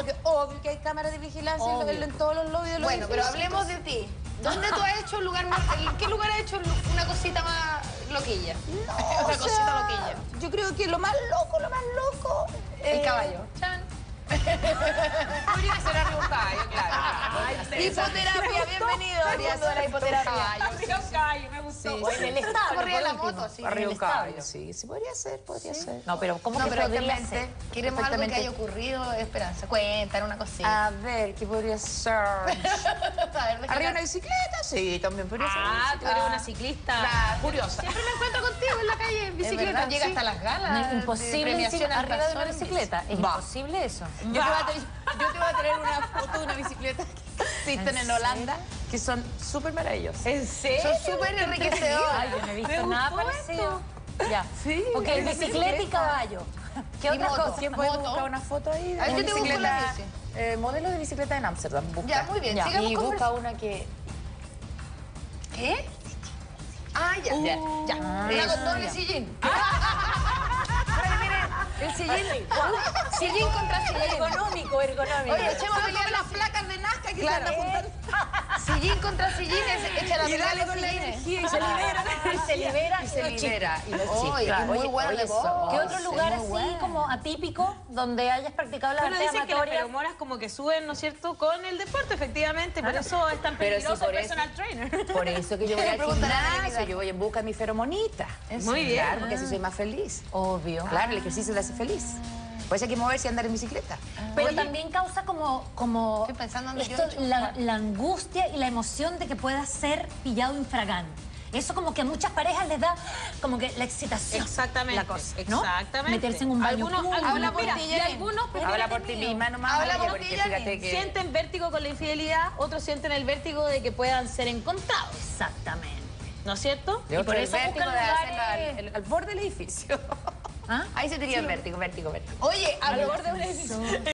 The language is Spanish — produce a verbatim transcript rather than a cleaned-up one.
porque obvio que hay cámaras de vigilancia en, en, en todos los lobbies de los Bueno, pero edificios. hablemos de ti. ¿Dónde tú has hecho un lugar más... ¿En qué lugar has hecho una cosita más loquilla? No, una o cosita sea, loquilla. Yo creo que lo más loco, lo más loco... El eh, caballo. Chan. Podría ser arriba un caballo, claro. Hipoterapia, bienvenido al mundo de la hipoterapia. Arriba un caballo, me gustó. Sí, O en sí. el establo, Corría por la último. moto, sí. Arriba En un el caballo, establo. sí, sí, podría ser, podría ser. No, pero ¿cómo No, que pero podría actualmente ser? queremos algo que Perfectamente. haya ocurrido, Esperanza. Cuéntanos una cosita. A ver, ¿qué podría ser? A ver, déjame- ¿Arriba una bicicleta? Sí, también podría ser. Ah, tú eres una ciclista Claro. curiosa. Siempre me encuentro contigo en la calle en bicicleta. verdad, Llega sí. hasta las No, galas. es imposible de decir premiación al arriba de una corazón. bicicleta. Es Va. imposible eso. Yo te, voy a traer, yo te voy a traer una foto de una bicicleta que existen en Holanda, que son súper maravillosas. ¿En serio? Son súper enriquecedoras. Ay, yo no he visto Me nada gustó parecido. Ya. Sí, Ok, es bicicleta y caballo. ¿Qué Y otras moto. cosas? ¿Quién puede Moto. buscar una foto ahí? de Ay, una yo te busco la bicicleta, bici. eh, modelo de bicicleta en Ámsterdam. Busca. Ya, muy bien, sigamos Y busca conversando. una que... ¿Qué? Ah, ya. Ya, ya. Una Eso, con doble ya. sillín. Ay, miren, el sillín. Sillín contra sillín. Ergonómico, ergonómico. Oye, echemos a pelear las placas de Nazca que se andan juntando. Sillín contra sillines, echa la Y pelea dale a los con la sillines. energía y se libera. Y se libera Y se los libera. Y los Oye, chicos. y muy buena de voz. ¿Qué Oh, otro sí, lugar muy así buena. como atípico donde hayas practicado las Bueno, artes dicen que las amatorias? feromonas como que suben, ¿no es cierto?, con el deporte, efectivamente. Por eso es tan Pero sí, peligroso por el eso- personal trainer. Por eso que yo voy al Preguntar a la gimnasio, Navidad. yo voy en busca de mi feromonita. Muy bien. Claro, porque así soy más feliz. Obvio. Claro, el ejercicio te hace feliz. Por eso hay que moverse y andar en bicicleta. Pero Oye, también causa como, como Estoy pensando en esto, yo he hecho. la, la angustia y la emoción de que puedas ser pillado infragante. Eso como que a muchas parejas les da como que la excitación. Exactamente. La cosa, ¿no? Exactamente. Meterse en un baño Algunos, público. algunos, Habla por mira, ti, y Janine. algunos, habla espérate, por ti mío, misma nomás, Habla Maya, por porque ti, fíjate Janine. que... sienten vértigo con la infidelidad, otros sienten el vértigo de que puedan ser encontrados, Exactamente. ¿no es cierto? Yo Y por por el eso vértigo buscan de hacerlo lugares- al, al- al borde del edificio. ¿Ah? Ahí se te dio el vértigo, vértigo, vértigo. Oye, Al habló- borde de un edificio.